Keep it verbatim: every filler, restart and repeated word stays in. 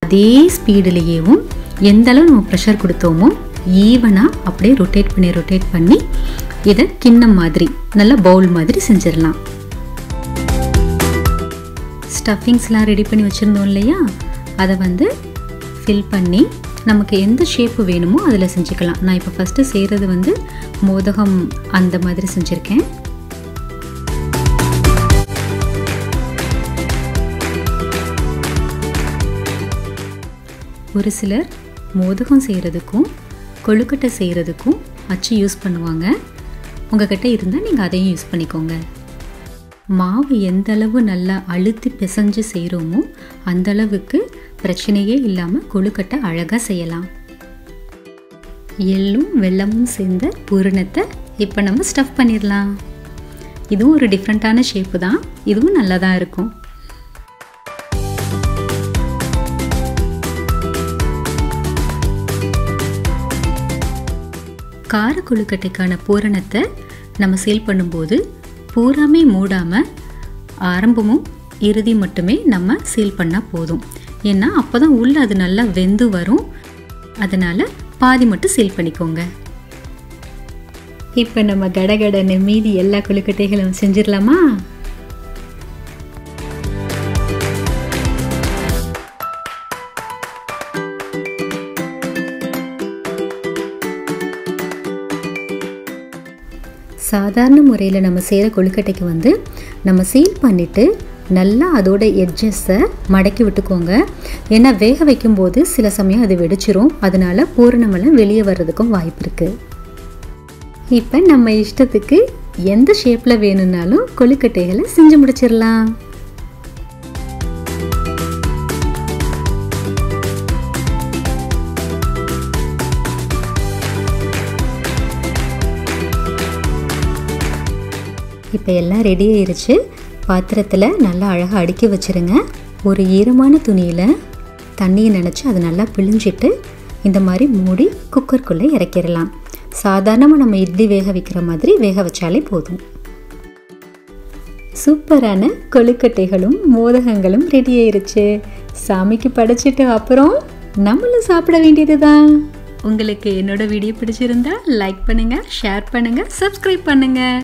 அதே ஸ்பீடுலேயும் எந்த அளவு நம்ம ப்ரெஷர் கொடுத்தோமோ ஈவனாக அப்படியே ரொட்டேட் பண்ணி ரொட்டேட் பண்ணி இதை கிண்ணம் மாதிரி நல்லா பவுல் மாதிரி செஞ்சிடலாம். ஸ்டஃபிங்ஸ்லாம் ரெடி பண்ணி வச்சுருந்தோம் இல்லையா, அதை வந்து ஃபில் பண்ணி நமக்கு எந்த ஷேப்பு வேணுமோ அதில் செஞ்சுக்கலாம். நான் இப்போ ஃபஸ்ட்டு செய்கிறது வந்து மோதகம் அந்த மாதிரி செஞ்சுருக்கேன். ஒரு சிலர் மோதகம் செய்கிறதுக்கும் கொழுக்கட்டை செய்கிறதுக்கும் அச்சு யூஸ் பண்ணுவாங்க. உங்கள்கிட்ட இருந்தால் நீங்கள் அதையும் யூஸ் பண்ணிக்கோங்க. மாவு எந்த அளவு நல்லா அழுத்தி பிசைஞ்சு செய்கிறோமோ அந்தளவுக்கு பிரச்சனையே இல்லாமல் கொழுக்கட்டை அழகாக செய்யலாம். எள்ளும் வெல்லமும் சேர்ந்த பூரணத்தை இப்போ நம்ம ஸ்டஃப் பண்ணிடலாம். இதுவும் ஒரு டிஃப்ரெண்ட்டான ஷேப்பு தான், இதுவும் நல்லா தான் இருக்கும். கார கொழுக்கட்டைக்கான பூரணத்தை நம்ம சேல் பண்ணும்போது பூராமே மூடாமல் ஆரம்பமும் இறுதி மட்டுமே நம்ம சீல் பண்ணால் போதும். ஏன்னா அப்போ தான் உள்ளே அது நல்லா வெந்து வரும். அதனால் பாதி மட்டும் சீல் பண்ணிக்கோங்க. இப்போ நம்ம கடகடன்னு மீதி எல்லா கொழுக்கட்டைகளும் செஞ்சிடலாமா? சாதாரண முறையில் நம்ம செய்கிற கொழுக்கட்டைக்கு வந்து நம்ம சீல் பண்ணிவிட்டு நல்லா அதோட எட்ஜஸை மடக்கி விட்டுக்கோங்க. ஏன்னா வேக வைக்கும்போது சில சமயம் அது வெடிச்சிரும். அதனால பூரணமெல்லாம் வெளியே வர்றதுக்கும் வாய்ப்பு இருக்குது. இப்போ நம்ம இஷ்டத்துக்கு எந்த ஷேப்பில் வேணும்னாலும் கொழுக்கட்டைகளை செஞ்சு முடிச்சிடலாம். இப்போ எல்லாம் ரெடி ஆயிருச்சு. பாத்திரத்தில் நல்லா அழகாக அடுக்கி வச்சுருங்க. ஒரு ஈரமான துணியில் தண்ணியை நினச்சி அதை நல்லா பிழிஞ்சிட்டு இந்த மாதிரி மூடி குக்கருக்குள்ளே இறக்கிடலாம். சாதாரணமாக நம்ம இட்லி வேக வைக்கிற மாதிரி வேக வச்சாலே போதும். சூப்பரான கொழுக்கட்டைகளும் மோதகங்களும் ரெடி ஆயிருச்சு. சாமிக்கு படைச்சிட்டு அப்புறம் நம்மளும் சாப்பிட வேண்டியது தான். உங்களுக்கு என்னோட வீடியோ பிடிச்சிருந்தா லைக் பண்ணுங்கள், ஷேர் பண்ணுங்கள், சப்ஸ்கிரைப் பண்ணுங்கள்.